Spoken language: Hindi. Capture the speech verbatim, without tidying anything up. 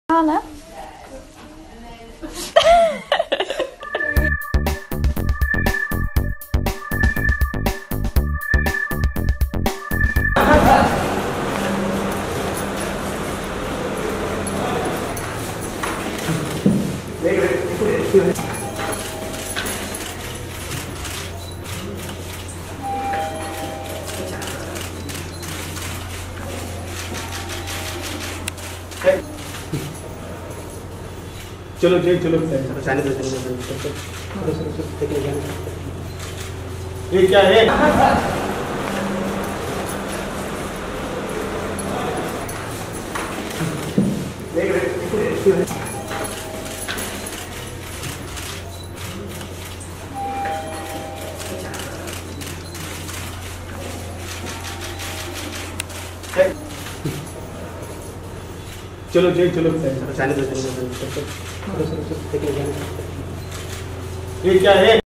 Suhana. चलो जी चलो जाने दो ये क्या है? चलो जी चलो जाने दो ये क्या है?